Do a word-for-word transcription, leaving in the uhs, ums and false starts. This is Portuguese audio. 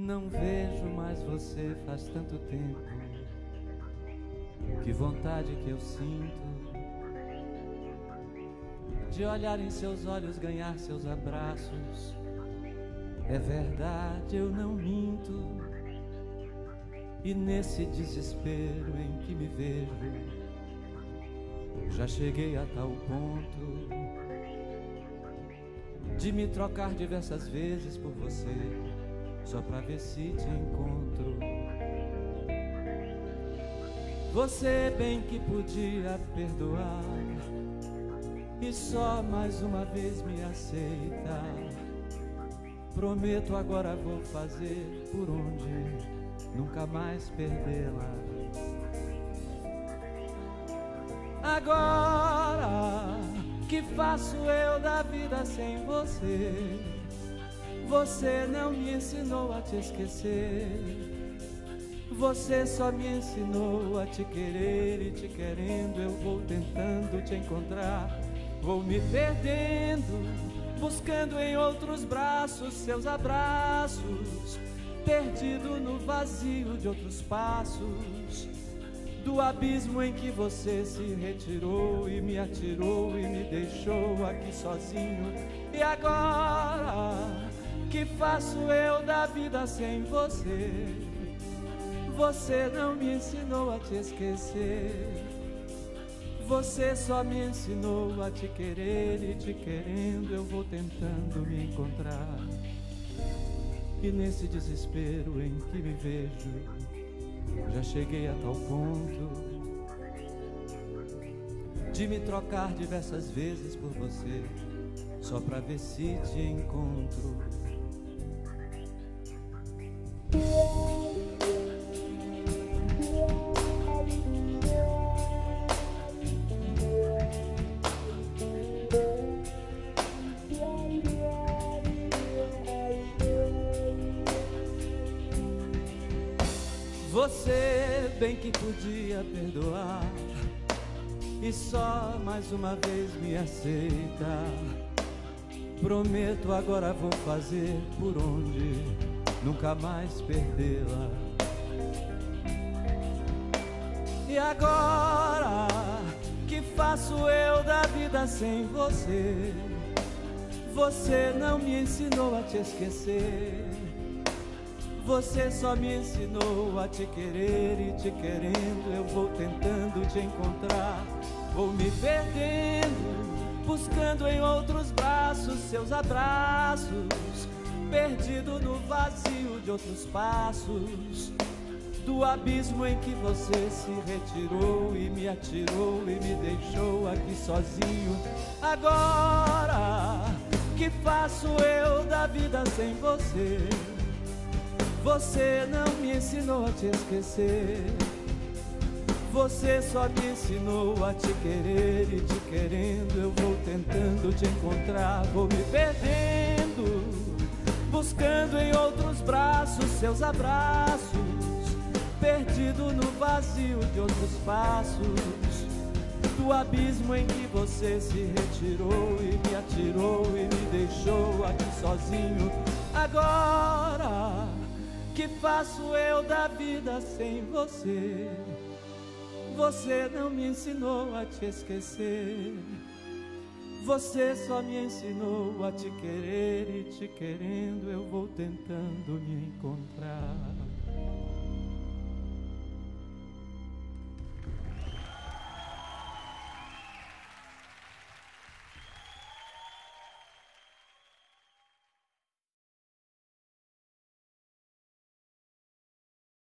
Não vejo mais você faz tanto tempo. Que vontade que eu sinto de olhar em seus olhos, ganhar seus abraços. É verdade, eu não minto. E nesse desespero em que me vejo, já cheguei a tal ponto de me trocar diversas vezes por você, só pra ver se te encontro. Você bem que podia perdoar e só mais uma vez me aceita. Prometo agora vou fazer por onde nunca mais perdê-la. Agora que faço eu da vida sem você? Você não me ensinou a te esquecer. Você só me ensinou a te querer, e te querendo eu vou tentando te encontrar. Vou me perdendo, buscando em outros braços seus abraços, perdido no vazio de outros passos, do abismo em que você se retirou e me atirou e me deixou aqui sozinho. E agora que faço eu da vida sem você? Você não me ensinou a te esquecer. Você só me ensinou a te querer, e te querendo eu vou tentando me encontrar. E nesse desespero em que me vejo, já cheguei a tal ponto de me trocar diversas vezes por você, só pra ver se te encontro. Você bem que podia perdoar e só mais uma vez me aceita. Prometo agora vou fazer por onde nunca mais perdê-la. E agora que faço eu da vida sem você? Você não me ensinou a te esquecer. Você só me ensinou a te querer, e te querendo eu vou tentando te encontrar. Vou me perdendo, buscando em outros braços seus abraços, perdido no vazio de outros passos, do abismo em que você se retirou e me atirou e me deixou aqui sozinho. Agora que faço eu da vida sem você? Você não me ensinou a te esquecer. Você só me ensinou a te querer, e te querendo eu vou tentando te encontrar. Vou me perdendo, buscando em outros braços seus abraços, perdido no vazio de outros passos, do abismo em que você se retirou e me atirou e me deixou aqui sozinho. Agora que faço eu da vida sem você? Você não me ensinou a te esquecer. Você só me ensinou a te querer, e te querendo eu vou tentando me encontrar.